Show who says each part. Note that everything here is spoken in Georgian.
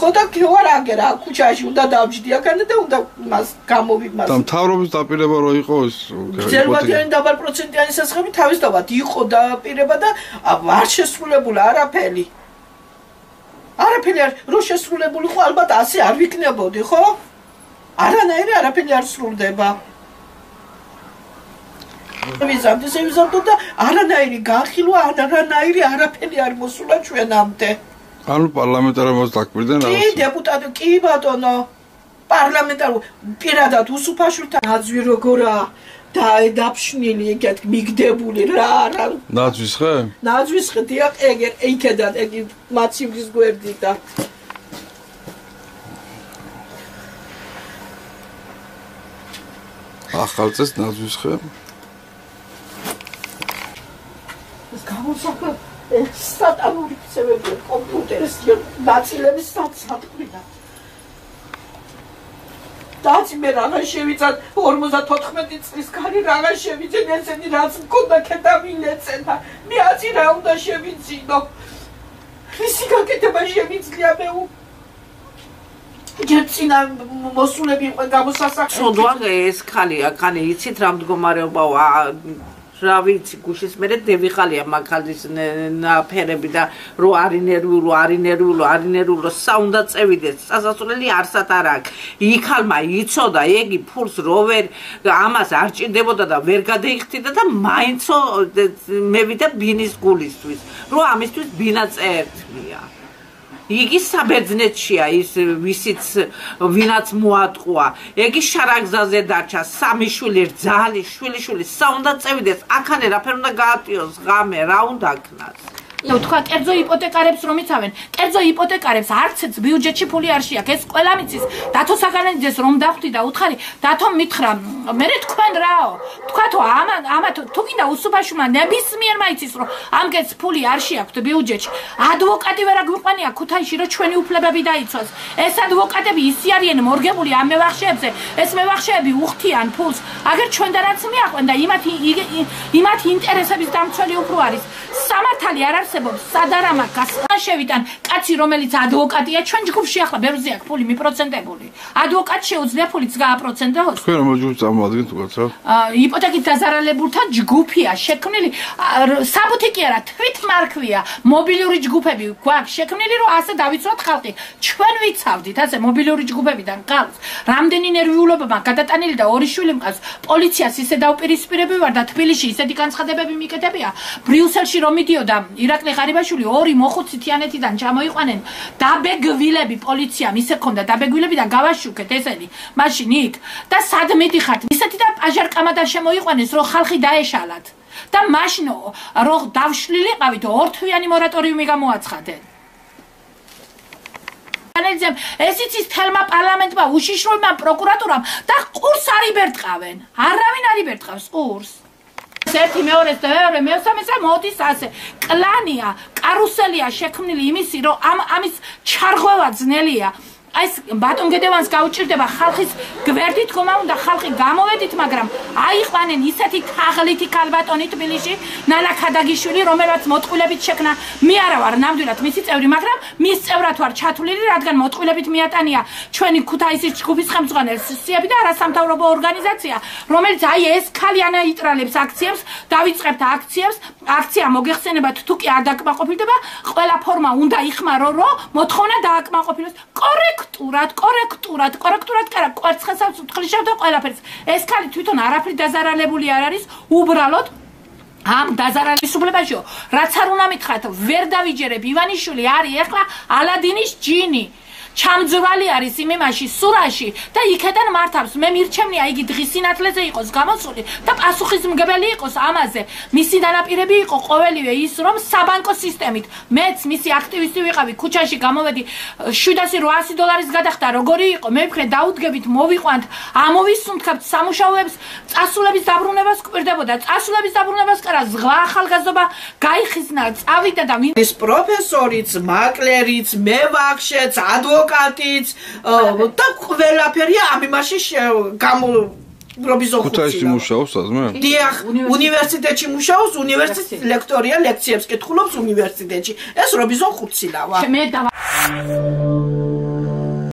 Speaker 1: იყო და ქეوار აგერა ქუჩაში უნდა დავჯდიაგან და უნდა მას გამოვიმას.
Speaker 2: და მთავრობის დაპირება რო იყო ეს
Speaker 1: ზერბადიანი დაბალპროცენტიანი სასხები თავისთავად იყო დაპირება და არ შესრულებულა არაფერი. არაფერი რო შესრულებული ხო ალბათ ასე არ ვიქნებოდი ხო? არანაირი არაფერი არ სრულდება. ვიზამდო და არანაირი განხილვა, არანაირი არაფერი არ მოსულა ჩვენამდე.
Speaker 2: ანუ პარლამენტარებმა დაკვირდნენ
Speaker 1: რაღაც. კი, დეპუტატი, კი ბატონო. პარლამენტარ პირადად უსუფაშვილთან ნაძვი როგორა დაფშნილი ეგეთ მიგდებული რა.
Speaker 2: ნაძვის ხე?
Speaker 1: ნაძვის ხე, დიახ, იქედან ეგ მაცივრის გვერდი და
Speaker 2: ახალწეს ნაძვის ხე?
Speaker 1: გამოსახა სტატალური ქცევები კომპიუტერის ნაწილების საწყვეტა. დაძი მე რაღა შევიცად 54 წლის ქარი რაღა შევიცენ ესენი რაც მქონდა კეთამილეცენ და მე აცი რა უნდა შევიცინო. ისი გაკეთება შევიძლია მე ჯერცინა მოსულები იყო გამოსასახა.
Speaker 3: სოდვა ეს ხალია, ხანი იცით რა მდგომარეობაა რა ვიცი გუშის მერე დევიხალია მაგალითის ნაფერები და რო არინერვულო საუნდა წევიდეს სასასვლელი არსად არ აქვს იქალმა იცოდა ეგი ფულს რო ვერ ამას არ ჭირდებოდა და ვერ გადაიხდიდა და მაინცო მევიდა ბინის გულისთვის რო ამისთვის ბინა წერტია იგი საბერძნეთშია ის ვისიც ვინაც მოატყუა ეგი შარაგზაზე დარჩა სამი შვილი რძალი შვილი საუნდა წევიდეს აქანე რაფერ უნდა გაატიოს ღამე რა უნდა ქნას
Speaker 4: თქვა კერძო იპოთეკარებს რომ იცავენ კერძო იპოთეკარებს არცეც ბიუჯეტში ფული არ შეაქვს ეს ყველა მიცის დათო საგანეძეს რომ დავხვდი და უთხარი დათო მითხრა მე თქვენ რაო თქვათო ამა თუ კიდე უსუფაშვილმა ნებისმიერმა იცის რომ ამგეც ფული არ შეაქვთ ბიუჯეტში ადვოკატი ვერ აგვიყვანია ქუთაისში რომ ჩვენი უფლებები დაიცვას ეს ადვოკატები ისი არიან მორგებული ამ მევახშეებზე ეს მევახშეები უხთიან ფულს აგერ ჩვენდანაც მიაყვენ და იმათი ინტერესების დამცველი უფრო არის სამართალი არ არსებობს სადარამა გასაშევიდან კაცი რომელიც ადვოკატია ჩვენ ჯგუფში ახლა ბერზე აქვს ფული მიპროცენტებული ადვოკატ შეუძლია ფულიც გააპროცენტოს
Speaker 2: თქვენ რომელ ჯგუფს წამოადგენთ უკაც რა
Speaker 4: იპოთეკით დაზარალებულთა ჯგუფია შექმნილი საბუთი კი არა თვითმარქვია მობილური ჯგუფები გვაქვს შექმნილი რომ ასე დავიცვათ ხალხი ჩვენ ვიცავდით ასე მობილური ჯგუფებიდან ყავს რამდენი ნერვიულობებმა გადატანილი და ორი შვილი მყავს პოლიციას ისე დაუპირისპირები ვარ და თბილისში ისეთი განცხადებები მიკეთებია ბრიუსელში რომ მიდიოდა ირაკლი ღარიბაშვილი ორი მოხუცი თიანეთიდან ჩამოიყვანენ დაბეგვილები პოლიციამ ისე ქონდა დაბეგვილები და გავაშუქეთ ესენი მაშინ იქ და სად მიდიხართ ისეთი და პაჟარკამადა შემოიყვანეს რომ ხალხი დაეშალათ და მაშინ რომ დავშლილიყავით ორთვიანი მორატორიუმი გამოაცხადეთ ეს იცის თელმა პარლამენტმა უშიშროებმა პროკურატურამ და ყურს არ იბერტყავენ არავინ არ იბერტყავს ყურს ერთი მეორეს და მესამესა მოდის ასე კლანია კარუსელია შექმნილი იმისი რომ ამის ჩარღვევა ძნელია აი ეს ბატონ გედევანს გაუჭირდება ხალხის გვერდით ხომა უნდა ხალხი გამოვედით მაგრამ აიყვანენ ისეთი თაღლითი ქალბატონი თბილისში ნანა ქადაგიშვილი რომელსაც მოტყვილებით შექმნა მე არა ვარ ნამდვილად მისი წევრი მაგრამ მის წევრად ვარ ჩათვლილი რადგან მოტყვილებით მიატანია ჩვენი ქუთაისის ჯგუფის ხელმძღვანელს სიები და არასამთავრობო ორგანიზაცია რომელიც აი ეს ქალი ანაიტრალებს აქციებს დავიწყებთ აქცია მოგეხსენებათ თუ კი არ დაკმაყოფილდება ყველა ფორმა უნდა იხმარო რომ მოთხოვნა დააკმაყოფილოს კორექტურად კარა კვერცხესავს უთხრიშავდა ყველაფერს ეს ქალი თვითონ არაფერი დაზარალებული არ არის უბრალოდ ამ დაზარალებისუფლებაშიო რაც არ უნდა მითხრათ ვერ დავიჯერებ ივანიშვილი არის ეხლა ალადინის ჯინი ჩამძვრალი არის იმაში სურაში და იქიდან მართავს მე მირჩევნია იგი დღის სინათლეზე იყოს გამოსული და პასუხისმგებელი იყოს ამაზე მისი დანაპირები იყო ყოველივე ის რომ საბანკო სისტემით მეც მისი აქტივისტი ვიყავი ქუჩაში გამოვედი $700 გადახდა როგორი იყო მე ვქრე დაუდგებით მოვიყვანთ ამოვისუნთქებთ სამუშაოებს წასულების დაბრუნებას გვერდებოდა წასულების დაბრუნებას კარა ზღვა ახალგაზრდობა გაიხიზნა წავიდა და
Speaker 1: ის პროფესორიც მაკლერიც მევახშეც ადვოკატიც და ყველაფერია ამ იმაში
Speaker 2: ქუთაისში მუშაობს აზმე?
Speaker 1: დიახ, უნივერსიტეტში მუშაობს, უნივერსიტეტის ლექტორია, ლექციებს კითხულობს უნივერსიტეტში. ეს რობიზონ ხუთსილავა.
Speaker 4: მე